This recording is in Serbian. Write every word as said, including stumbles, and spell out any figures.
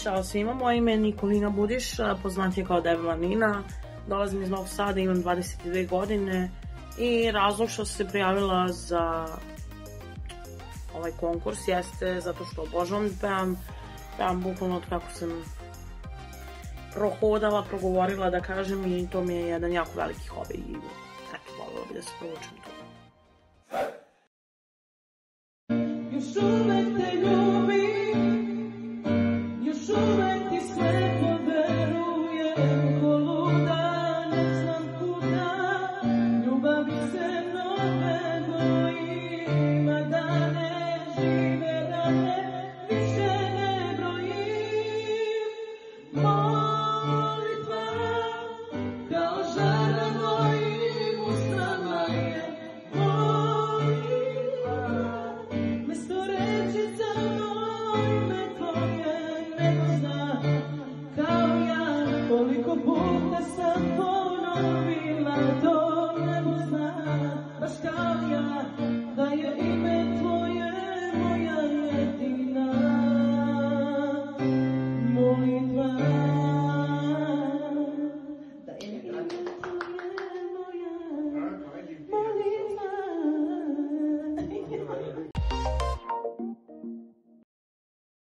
Ćao svima, moje ime je Nikolina Budiš, poznatija kao Debela Nina. Dolazim iz Novog Sada, imam dvadeset dve godine i razlog što sam se prijavila za ovaj konkurs jeste zato što obožavam da pevam. Pevam bukvalno od kako sam prohodala, progovorila da kažem i to mi je jedan jako veliki hobi i eto, voljela bi da se provučem tu. Još uvek te ljubim.